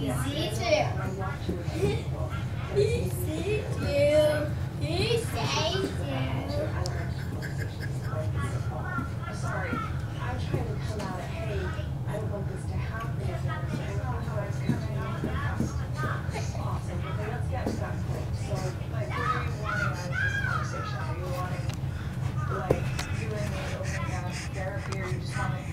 sees you. He sees you. He sees you. Sorry, I'm trying to come out of, hey, I don't want this to happen again. So I don't know how I was coming off the past. Awesome. Okay, let's get to that point. So, like, what are you wanting out of this conversation? Are you wanting, like, doing an open gas therapy, or you just want to